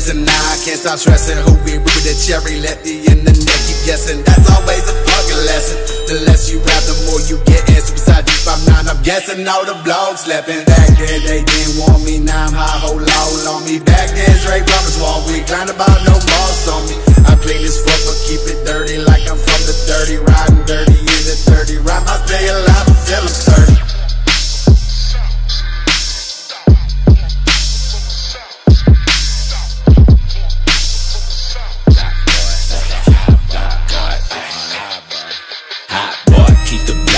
guessing. Nah, I can't stop stressing. Who we with the cherry, lefty in the neck, keep guessing. That's always a fucking lesson. The less you rap, the more you get. Suicide deep, I'm guessing all the blogs slapping. Back then they didn't want me, now I'm high, whole all on me. Back then Drake Roberts wall, we grind about no boss on me. I clean as fuck but keep it dirty like I'm from the dirty. Riding dirty in the dirty rap, I stay alive until I'm 30. Keep the